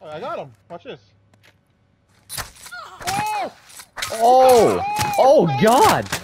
Oh, I got him. Watch this. Oh! Oh! Oh, God!